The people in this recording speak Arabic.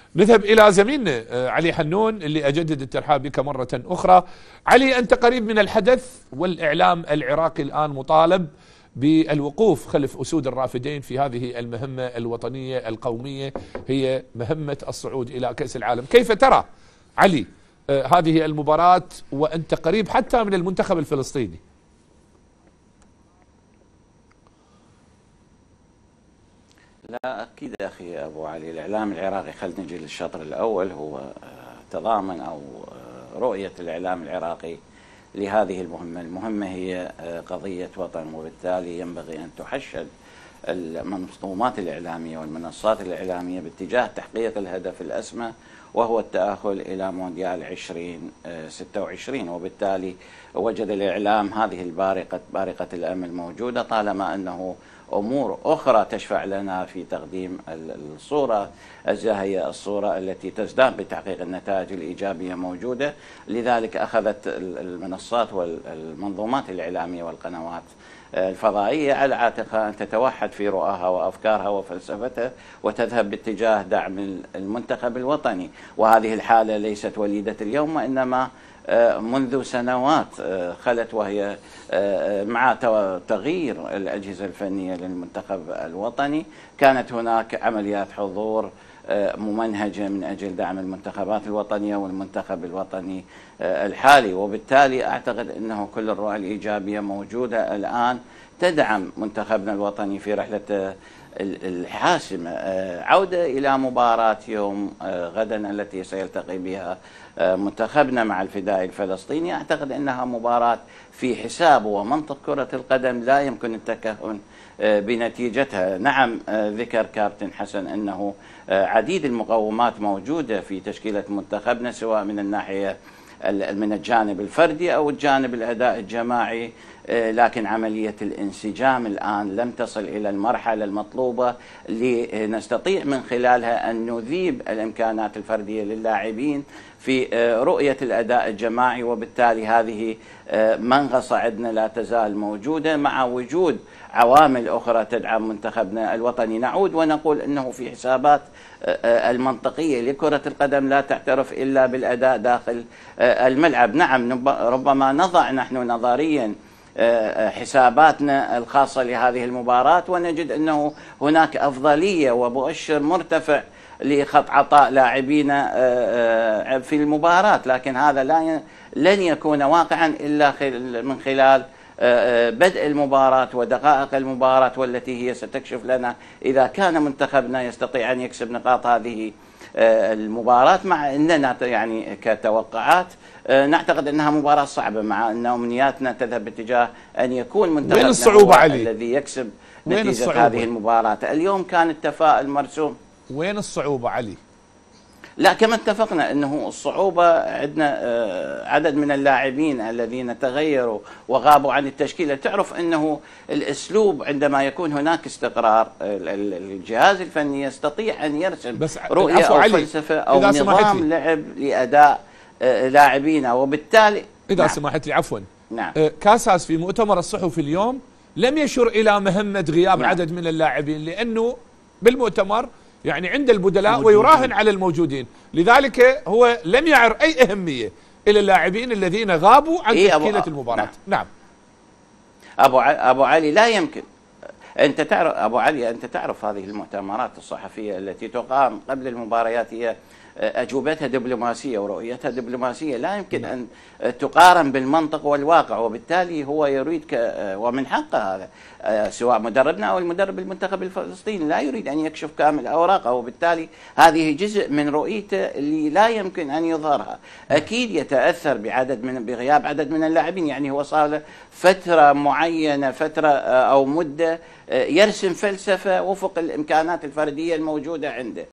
نذهب إلى زميلنا علي حنون اللي أجدد الترحاب بك مرة أخرى. علي، أنت قريب من الحدث، والإعلام العراقي الآن مطالب بالوقوف خلف أسود الرافدين في هذه المهمة الوطنية القومية، هي مهمة الصعود إلى كأس العالم. كيف ترى علي هذه المباراة وأنت قريب حتى من المنتخب الفلسطيني؟ لا أكيد أخي أبو علي، الإعلام العراقي، خلينا نجي للشطر الأول، هو تضامن أو رؤية الإعلام العراقي لهذه المهمة. المهمة هي قضية وطن، وبالتالي ينبغي أن تحشد المنظومات الإعلامية والمنصات الإعلامية باتجاه تحقيق الهدف الأسمى، وهو التأهل إلى مونديال 2026. وبالتالي وجد الإعلام هذه بارقة الأمل موجودة، طالما أنه أمور أخرى تشفع لنا في تقديم الصورة الزاهية، الصورة التي تزداد بتحقيق النتائج الإيجابية موجودة. لذلك أخذت المنصات والمنظومات الإعلامية والقنوات الفضائية على عاتقها أن تتوحد في رؤاها وأفكارها وفلسفتها، وتذهب باتجاه دعم المنتخب الوطني. وهذه الحالة ليست وليدة اليوم، وإنما منذ سنوات خلت، وهي مع تغيير الأجهزة الفنية للمنتخب الوطني كانت هناك عمليات حضور ممنهجة من أجل دعم المنتخبات الوطنية والمنتخب الوطني الحالي. وبالتالي أعتقد أنه كل الرؤى الإيجابية موجودة الآن تدعم منتخبنا الوطني في رحلة الحاسمة. عودة إلى مباراة يوم غدا التي سيلتقي بها منتخبنا مع الفدائي الفلسطيني، أعتقد أنها مباراة في حساب ومنطق كرة القدم لا يمكن التكهن بنتيجتها. نعم، ذكر كابتن حسن أنه عديد المقومات موجودة في تشكيلة منتخبنا، سواء من الناحية من الجانب الفردي أو الجانب الأداء الجماعي، لكن عملية الانسجام الآن لم تصل إلى المرحلة المطلوبة لنستطيع من خلالها أن نذيب الإمكانات الفردية للاعبين في رؤية الأداء الجماعي. وبالتالي هذه منغصة عندنا لا تزال موجودة، مع وجود عوامل أخرى تدعم منتخبنا الوطني. نعود ونقول أنه في حسابات المنطقية لكرة القدم لا تعترف إلا بالأداء داخل الملعب. نعم، ربما نضع نحن نظريا حساباتنا الخاصة لهذه المباراة ونجد أنه هناك أفضلية ومؤشر مرتفع لخط عطاء لاعبينا في المباراة، لكن هذا لن يكون واقعا إلا من خلال بدء المباراة ودقائق المباراة، والتي هي ستكشف لنا إذا كان منتخبنا يستطيع أن يكسب نقاط هذه المباراة. مع أننا يعني كتوقعات نعتقد أنها مباراة صعبة، مع أن أمنياتنا تذهب باتجاه أن يكون منتخبنا وين الصعوبة علي؟ الذي يكسب نتيجة هذه المباراة. اليوم كان التفاؤل مرسوم. وين الصعوبة علي؟ لا، كما اتفقنا أنه الصعوبة عندنا عدد من اللاعبين الذين تغيروا وغابوا عن التشكيلة. تعرف أنه الأسلوب عندما يكون هناك استقرار، الجهاز الفني يستطيع أن يرسم رؤية أو فلسفة أو نظام لعب لأداء لاعبينا. وبالتالي إذا سمحت لي، عفوا، نعم، كاساس في مؤتمر الصحفي اليوم لم يشر إلى مهمة غياب عدد من اللاعبين، لأنه بالمؤتمر يعني عند البدلاء ويراهن على الموجودين، لذلك هو لم يعر أي أهمية إلى اللاعبين الذين غابوا عن تشكيلة المباراة. نعم أبو علي، لا يمكن. أنت تعرف أبو علي، أنت تعرف هذه المؤتمرات الصحفية التي تقام قبل المباريات هي أجوبتها دبلوماسية ورؤيتها دبلوماسية، لا يمكن أن تقارن بالمنطق والواقع. وبالتالي هو يريد ومن حقه هذا، سواء مدربنا أو المدرب المنتخب الفلسطيني لا يريد أن يكشف كامل أوراقه، وبالتالي هذه جزء من رؤيته اللي لا يمكن أن يظهرها. أكيد يتأثر بغياب عدد من اللاعبين، يعني هو صار له فترة معينة، فترة أو مدة يرسم فلسفة وفق الإمكانات الفردية الموجودة عنده.